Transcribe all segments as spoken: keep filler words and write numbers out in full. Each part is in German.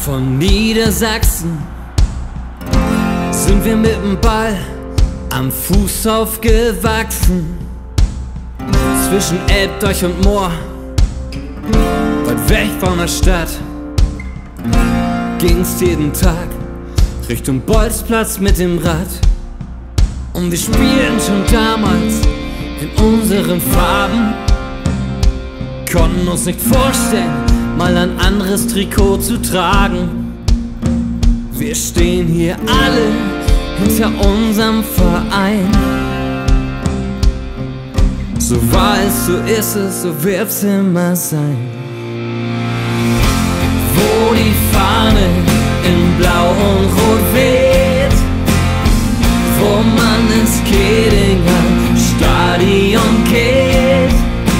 Von Niedersachsen sind wir mit dem Ball am Fuß aufgewachsen. Zwischen Elbdeich und Moor, weit weg von der Stadt, ging's jeden Tag Richtung Bolzplatz mit dem Rad. Und wir spielten schon damals in unseren Farben, konnten uns nicht vorstellen, mal ein anderes Trikot zu tragen. Wir stehen hier alle hinter unserem Verein. So war es, so ist es, so wird's immer sein. Wo die Fahne in Blau und Rot weht, wo man ins Kehlinger Stadion geht,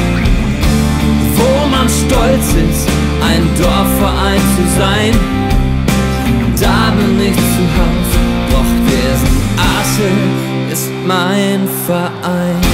wo man stolz ist, ein Dorfverein zu sein, da bin ich zu Haus, doch diesen Assel ist mein Verein.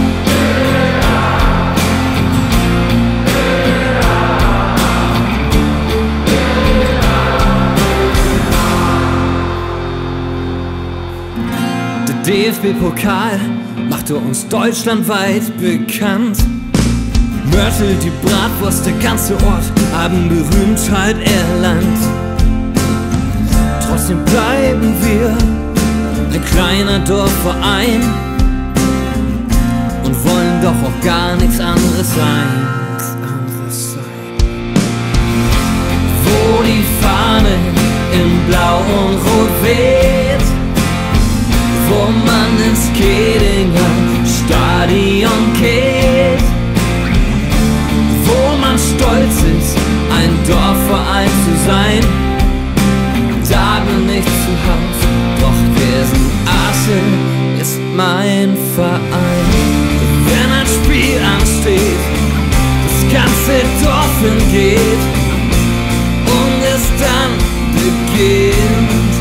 Der D F B-Pokal machte uns deutschlandweit bekannt. Mörtel, die Bratwurst, der ganze Ort haben Berühmtheit erlangt. Trotzdem bleiben wir ein kleiner Dorfverein und wollen doch auch gar nichts anderes sein. Wo die Fahne in Blau und Rot weht, wo man ins Kehlinger Stadion geht, wo man stolz ist, ein Dorfverein zu sein, da bin ich zu Haus, doch diesen Assel ist mein Verein. Wenn ein Spiel ansteht, das ganze Dorf hingeht und es dann beginnt,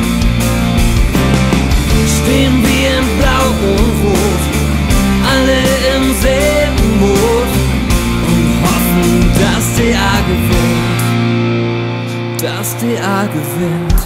stehen wir in Blau und Rot, alle im selben Boot und hoffen, dass D A gewinnt, dass D A gewinnt.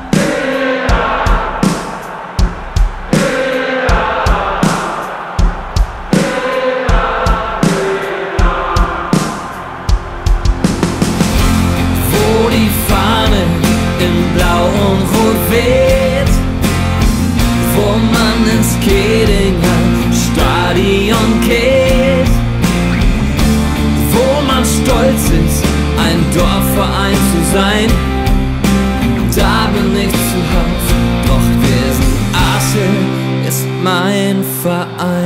Wo die Fahne in Blau und Rot weht, wo man ins Kehlinger Stadion geht, wo man stolz ist, ein Dorfverein zu sein, da bin ich zu Haus, doch diesen Assel ist mein Verein.